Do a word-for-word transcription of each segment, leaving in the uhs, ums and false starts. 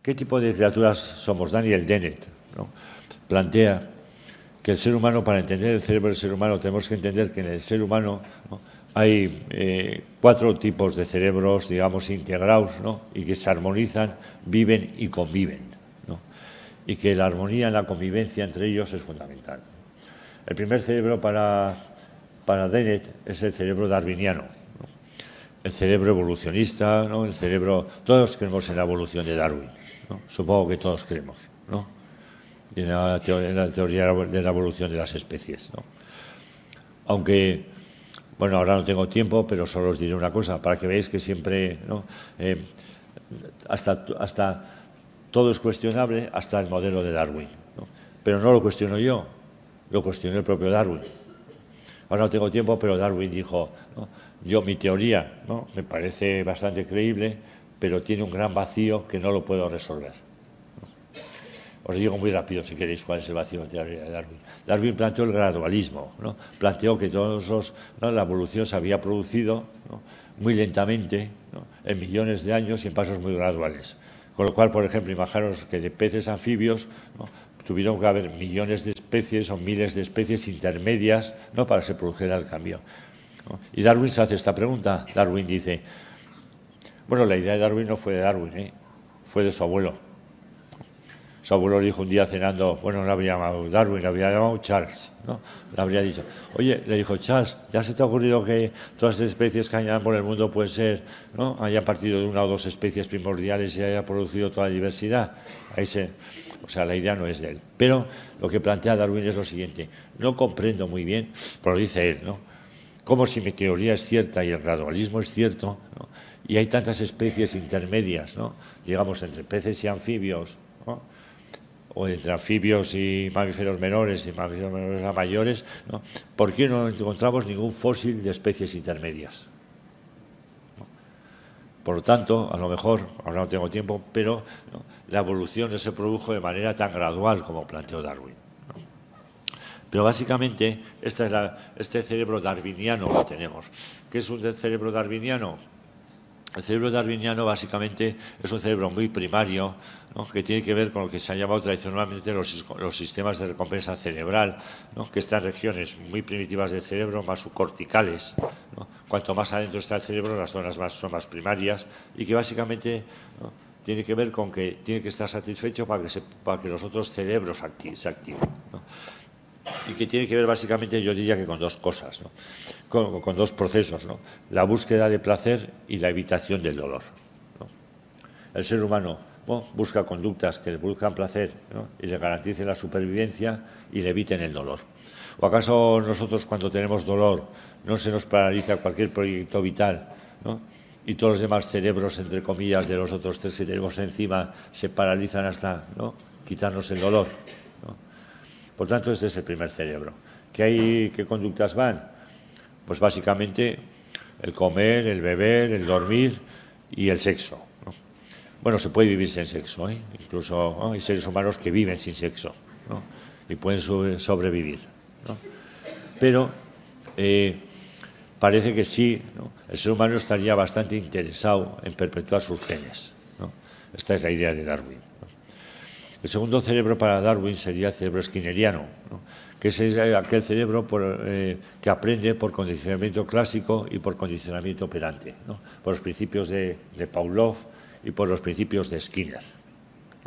¿Qué tipo de criaturas somos? Daniel Dennett, ¿no?, plantea que el ser humano, para entender el cerebro del ser humano, tenemos que entender que en el ser humano, ¿no?, hay eh, cuatro tipos de cerebros, digamos, integrados, ¿no?, y que se armonizan, viven y conviven, ¿no?, y que la armonía en la convivencia entre ellos es fundamental. El primer cerebro para, para Dennett es el cerebro darwiniano, ¿no?, el cerebro evolucionista, ¿no?, el cerebro… Todos creemos en la evolución de Darwin, ¿no?, supongo que todos creemos, ¿no?, y en la, teoría, en la teoría de la evolución de las especies, ¿no? Aunque, bueno, ahora no tengo tiempo, pero solo os diré una cosa, para que veáis que siempre, ¿no?, eh, hasta, hasta todo es cuestionable, hasta el modelo de Darwin, ¿no?, pero no lo cuestiono yo, lo cuestionó el propio Darwin. Ahora no tengo tiempo, pero Darwin dijo, ¿no?, yo mi teoría, ¿no?, me parece bastante creíble, pero tiene un gran vacío que no lo puedo resolver. Os digo muy rápido, si queréis, cuál es el vacío de la teoría de Darwin. Darwin planteó el gradualismo, ¿no?, planteó que todos los, ¿no?, la evolución se había producido, ¿no?, muy lentamente, ¿no?, en millones de años y en pasos muy graduales. Con lo cual, por ejemplo, imaginaros que de peces anfibios, ¿no?, tuvieron que haber millones de especies o miles de especies intermedias, ¿no?, para que se produjera el cambio, ¿no? Y Darwin se hace esta pregunta. Darwin dice, bueno, la idea de Darwin no fue de Darwin, ¿eh?, fue de su abuelo. Su abuelo le dijo un día cenando, bueno, no le habría llamado Darwin, le habría llamado Charles, ¿no? Le habría dicho, oye, le dijo, Charles, ¿ya se te ha ocurrido que todas las especies que hayan por el mundo pueden ser, ¿no?, hayan partido de una o dos especies primordiales y haya producido toda la diversidad? Ahí se, o sea, la idea no es de él. Pero lo que plantea Darwin es lo siguiente, no comprendo muy bien, pero lo dice él, ¿no?, como si mi teoría es cierta y el gradualismo es cierto, ¿no?, y hay tantas especies intermedias, ¿no?, digamos, entre peces y anfibios, ¿no?, o entre anfibios y mamíferos menores y mamíferos menores a mayores, ¿no?, ¿por qué no encontramos ningún fósil de especies intermedias? ¿No? Por lo tanto, a lo mejor, ahora no tengo tiempo, pero, ¿no?, la evolución no se produjo de manera tan gradual como planteó Darwin, ¿no? Pero básicamente esta es la, este cerebro darwiniano lo tenemos. ¿Qué es un cerebro darwiniano? El cerebro darwiniano básicamente es un cerebro muy primario, ¿no?, que tiene que ver con lo que se ha llamado tradicionalmente los, los sistemas de recompensa cerebral, ¿no?, que están regiones muy primitivas del cerebro, más subcorticales, ¿no?, cuanto más adentro está el cerebro, las zonas más, son más primarias, y que básicamente, ¿no?, tiene que ver con que tiene que estar satisfecho para que, se, para que los otros cerebros acti se activen, ¿no?, y que tiene que ver básicamente, yo diría que con dos cosas, ¿no?, con, con dos procesos, ¿no?, la búsqueda de placer y la evitación del dolor, ¿no? El ser humano, ¿no?, busca conductas que le buscan placer, ¿no?, y le garanticen la supervivencia y le eviten el dolor. ¿O acaso nosotros, cuando tenemos dolor, no se nos paraliza cualquier proyecto vital, ¿no?, y todos los demás cerebros, entre comillas, de los otros tres que tenemos encima se paralizan hasta, ¿no?, quitarnos el dolor, ¿no? Por tanto, este es el primer cerebro. ¿Qué hay, qué conductas van? Pues básicamente el comer, el beber, el dormir y el sexo, ¿no? Bueno, se puede vivir sin sexo, ¿eh? Incluso, ¿no?, hay seres humanos que viven sin sexo, ¿no?, y pueden sobrevivir, ¿no? Pero eh, parece que sí, ¿no?, el ser humano estaría bastante interesado en perpetuar sus genes, ¿no? Esta es la idea de Darwin, ¿no? El segundo cerebro para Darwin sería el cerebro skinneriano, ¿no?, que es aquel cerebro por, eh, que aprende por condicionamiento clásico y por condicionamiento operante, ¿no?, por los principios de, de Pavlov y por los principios de Skinner, ¿no?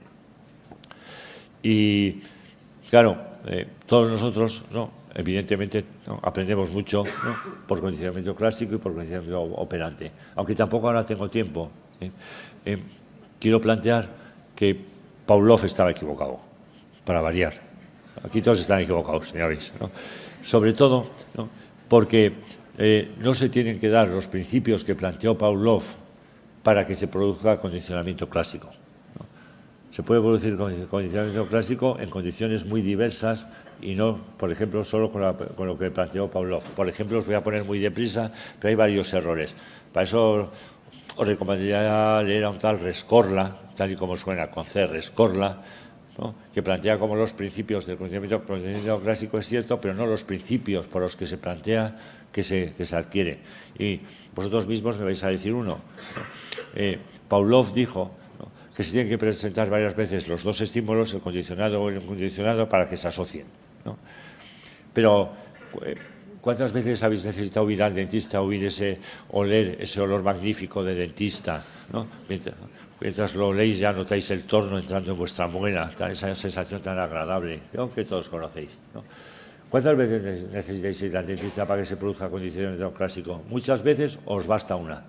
Y, claro, eh, todos nosotros, ¿no?, evidentemente, ¿no?, aprendemos mucho, ¿no?, por condicionamiento clásico y por condicionamiento operante. Aunque tampoco ahora tengo tiempo, ¿eh? Eh, quiero plantear que Pavlov estaba equivocado, para variar. Aquí todos están equivocados, ya veis, ¿no? Sobre todo, ¿no?, porque eh, no se tienen que dar los principios que planteó Pavlov para que se produzca condicionamiento clásico, ¿no? Se puede producir condicionamiento clásico en condiciones muy diversas y no, por ejemplo, solo con, la, con lo que planteó Pavlov. Por ejemplo, os voy a poner muy deprisa, pero hay varios errores. Para eso os recomendaría leer a un tal Rescorla, tal y como suena, con C, Rescorla, ¿no?, que plantea como los principios del condicionamiento, condicionamiento clásico es cierto, pero no los principios por los que se plantea que se, que se adquiere. Y vosotros mismos me vais a decir uno, ¿no? Eh, Pavlov dijo, ¿no?, que se tienen que presentar varias veces los dos estímulos, el condicionado o el incondicionado, para que se asocien, ¿no? Pero, ¿cuántas veces habéis necesitado ir al dentista, oír ese, oler ese olor magnífico de dentista, ¿no? Mientras, mientras lo oléis ya notáis el torno entrando en vuestra muela, esa sensación tan agradable, ¿no?, que todos conocéis, ¿no? ¿Cuántas veces necesitáis ir al dentista para que se produzca condicionamiento clásico? Muchas veces os basta una.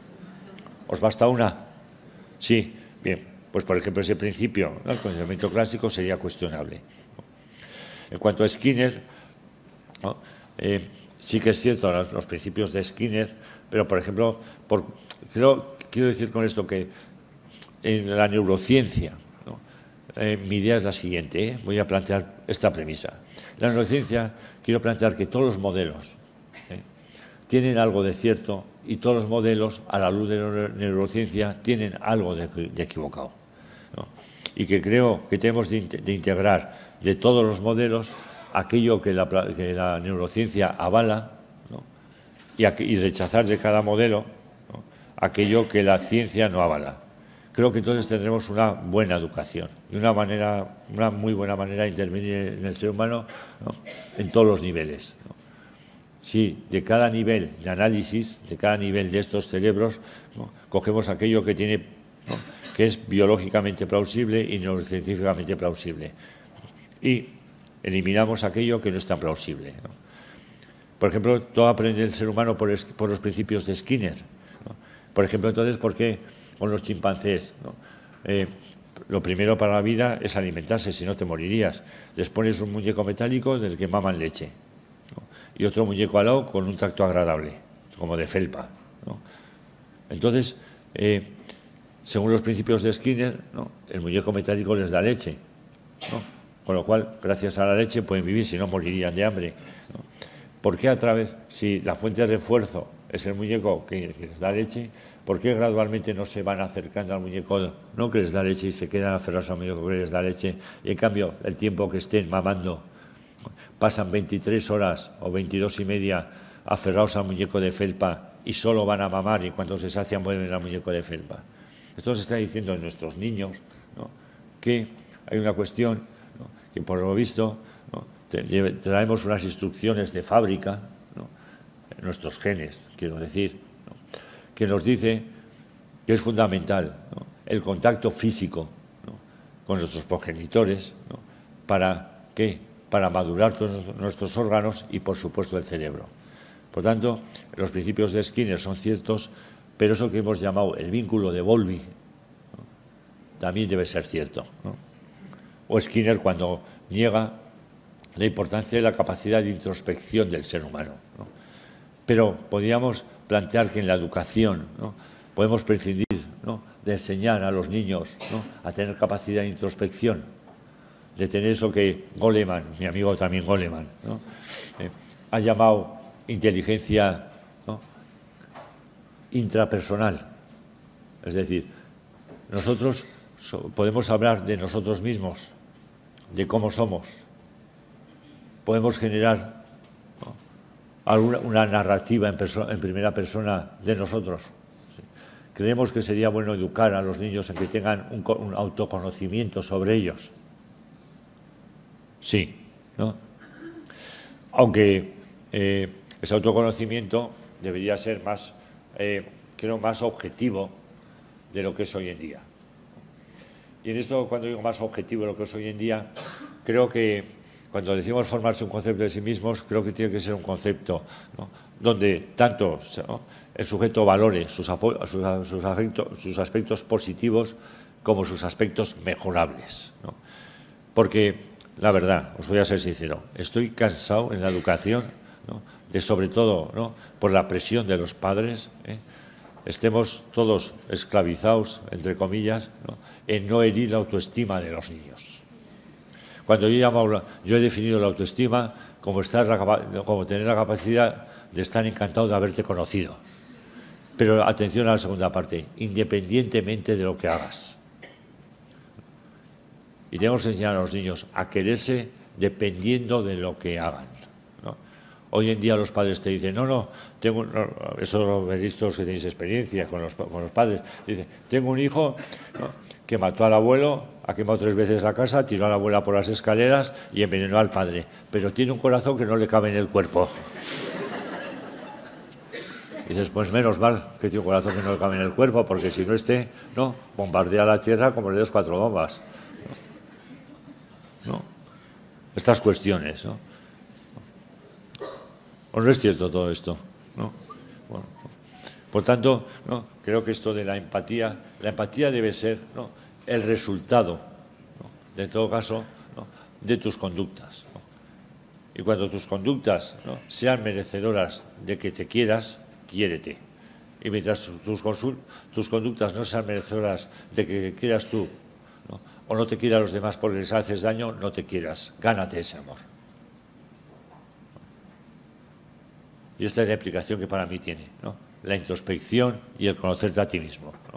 ¿Os basta una? Sí. Bien, pues por ejemplo ese principio, ¿no?, el condicionamiento clásico, sería cuestionable. En cuanto a Skinner, ¿no?, eh, sí que es cierto los, los principios de Skinner, pero por ejemplo, por, creo, quiero decir con esto que en la neurociencia, ¿no?, eh, mi idea es la siguiente, ¿eh? Voy a plantear esta premisa. En la neurociencia quiero plantear que todos los modelos ¿eh? tienen algo de cierto, y todos los modelos, a la luz de la neurociencia, tienen algo de, de equivocado, ¿no? Y que creo que tenemos de, de integrar de todos los modelos aquello que la, que la neurociencia avala, ¿no?, y, a, y rechazar de cada modelo, ¿no?, aquello que la ciencia no avala. Creo que entonces tendremos una buena educación y una, manera, una muy buena manera de intervenir en el ser humano, ¿no?, en todos los niveles, ¿no? Si de cada nivel de análisis, de cada nivel de estos cerebros, ¿no?, cogemos aquello que tiene, ¿no?, que es biológicamente plausible y neurocientíficamente plausible, y eliminamos aquello que no es tan plausible, ¿no? Por ejemplo, todo aprende el ser humano por, es, por los principios de Skinner, ¿no? Por ejemplo, entonces, ¿por qué con los chimpancés, ¿no? eh, lo primero para la vida es alimentarse, si no te morirías? Les pones un muñeco metálico del que maman leche, ¿no?, y otro muñeco al lado con un tacto agradable, como de felpa, ¿no? Entonces, eh, según los principios de Skinner, ¿no?, el muñeco metálico les da leche, ¿no?, con lo cual, gracias a la leche pueden vivir, si no morirían de hambre, ¿no? ¿Por qué a través, si la fuente de refuerzo es el muñeco que, que les da leche, por qué gradualmente no se van acercando al muñeco, no que les da leche, y se quedan aferrados al muñeco que les da leche, y en cambio el tiempo que estén mamando pasan veintitrés horas o veintidós y media aferrados al muñeco de felpa y solo van a mamar, y cuando se sacian vuelven al muñeco de felpa? Esto se está diciendo en nuestros niños, ¿no?, que hay una cuestión, ¿no?, que por lo visto, ¿no?, traemos unas instrucciones de fábrica, ¿no?, en nuestros genes, quiero decir, ¿no?, que nos dice que es fundamental, ¿no?, el contacto físico, ¿no?, con nuestros progenitores, ¿no?, para ¿qué? Para madurar todos nuestros órganos y, por supuesto, el cerebro. Por tanto, los principios de Skinner son ciertos, pero eso que hemos llamado el vínculo de Bowlby, ¿no?, también debe ser cierto, ¿no? O Skinner cuando niega la importancia de la capacidad de introspección del ser humano, ¿no? Pero podríamos plantear que en la educación, ¿no?, podemos prescindir, ¿no?, de enseñar a los niños, ¿no?, a tener capacidad de introspección, de tener eso que Goleman, mi amigo también Goleman, ¿no?, eh, ha llamado inteligencia, ¿no?, intrapersonal. Es decir, nosotros so, podemos hablar de nosotros mismos, de cómo somos. Podemos generar, ¿no?, alguna, una narrativa en, en primera persona de nosotros. ¿Sí? Creemos que sería bueno educar a los niños en que tengan un, un autoconocimiento sobre ellos. Sí, ¿no? Aunque eh, ese autoconocimiento debería ser más, eh, creo, más objetivo de lo que es hoy en día. Y en esto, cuando digo más objetivo de lo que es hoy en día, creo que cuando decimos formarse un concepto de sí mismos, creo que tiene que ser un concepto, ¿no?, donde tanto, ¿no?, el sujeto valore sus, sus, sus, afectos, sus aspectos positivos como sus aspectos mejorables, ¿no? Porque la verdad, os voy a ser sincero, estoy cansado en la educación, ¿no?, de sobre todo, ¿no?, por la presión de los padres, ¿eh?, estemos todos esclavizados, entre comillas, ¿no?, en no herir la autoestima de los niños. Cuando yo, llamo, yo he definido la autoestima como, estar, como tener la capacidad de estar encantado de haberte conocido. Pero atención a la segunda parte, independientemente de lo que hagas. Y tenemos que enseñar a los niños a quererse dependiendo de lo que hagan, ¿no? Hoy en día los padres te dicen, no, no, tengo, no, esto lo veréis todos que tenéis experiencia con los, con los padres, dicen, tengo un hijo, ¿no?, que mató al abuelo, ha quemado tres veces la casa, tiró a la abuela por las escaleras y envenenó al padre, pero tiene un corazón que no le cabe en el cuerpo. Y dices, pues menos mal que tiene un corazón que no le cabe en el cuerpo, porque si no este, no, bombardea la tierra como le des cuatro bombas. ¿No? Estas cuestiones, ¿no? ¿O no es cierto todo esto? ¿No? Bueno, por tanto, ¿no?, creo que esto de la empatía, la empatía debe ser, ¿no?, el resultado, ¿no?, de todo caso, ¿no?, de tus conductas, ¿no? Y cuando tus conductas, ¿no?, sean merecedoras de que te quieras, quiérete. Y mientras tus, tus conductas no sean merecedoras de que te quieras tú, ¿no?, o no te quieran los demás porque les haces daño, no te quieras. Gánate ese amor. Y esta es la implicación que para mí tiene, ¿no?, la introspección y el conocerte a ti mismo.